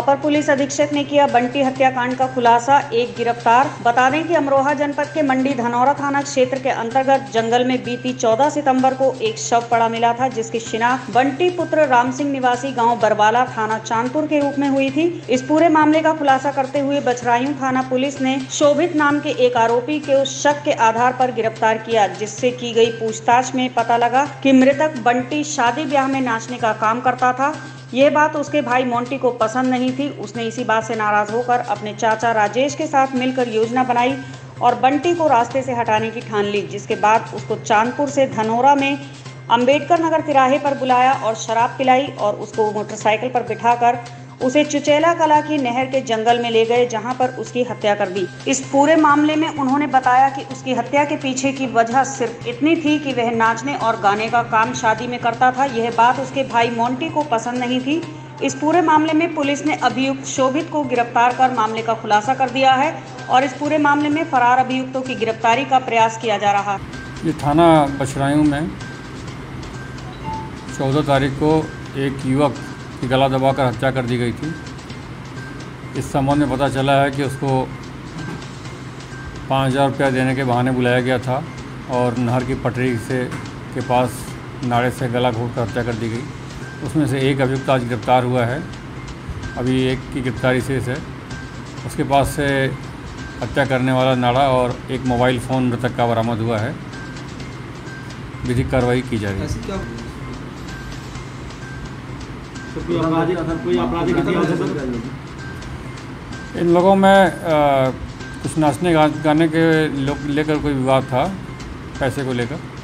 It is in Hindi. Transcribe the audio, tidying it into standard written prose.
अपर पुलिस अधीक्षक ने किया बंटी हत्याकांड का खुलासा, एक गिरफ्तार। बता दें कि अमरोहा जनपद के मंडी धनौरा थाना क्षेत्र के अंतर्गत जंगल में बीती 14 सितंबर को एक शव पड़ा मिला था, जिसकी शिनाख्त बंटी पुत्र राम सिंह निवासी गांव बरवाला थाना चांदपुर के रूप में हुई थी। इस पूरे मामले का खुलासा करते हुए बछराइयों थाना पुलिस ने शोभित नाम के एक आरोपी को शक के आधार पर गिरफ्तार किया, जिससे की गई पूछताछ में पता लगा कि मृतक बंटी शादी ब्याह में नाचने का काम करता था। यह बात उसके भाई मोंटी को पसंद नहीं थी। उसने इसी बात से नाराज होकर अपने चाचा राजेश के साथ मिलकर योजना बनाई और बंटी को रास्ते से हटाने की ठान ली, जिसके बाद उसको चांदपुर से धनौरा में अंबेडकर नगर तिराहे पर बुलाया और शराब पिलाई और उसको मोटरसाइकिल पर बिठाकर उसे चुचेला कला की नहर के जंगल में ले गए, जहां पर उसकी हत्या कर दी। इस पूरे मामले में उन्होंने बताया कि उसकी हत्या के पीछे की वजह सिर्फ इतनी थी कि वह नाचने और गाने का काम शादी में करता था। यह बात उसके भाई मोंटी को पसंद नहीं थी। इस पूरे मामले में पुलिस ने अभियुक्त शोभित को गिरफ्तार कर मामले का खुलासा कर दिया है और इस पूरे मामले में फरार अभियुक्तों की गिरफ्तारी का प्रयास किया जा रहा है। ये थाना बछराइयों में 14 तारीख को एक युवक की गला दबाकर हत्या कर दी गई थी। इस संबंध में पता चला है कि उसको 5000 रुपया देने के बहाने बुलाया गया था और नहर की पटरी से के पास नाड़े से गला घोंटकर हत्या कर दी गई। उसमें से एक अभियुक्त आज गिरफ्तार हुआ है। अभी एक की गिरफ्तारी शेष है। उसके पास से हत्या करने वाला नाड़ा और एक मोबाइल फ़ोन मृतक का बरामद हुआ है। विधिक कार्रवाई की जा रही है। इन लोगों में कुछ नाचने गाने के लेकर कोई विवाद था, पैसे को लेकर।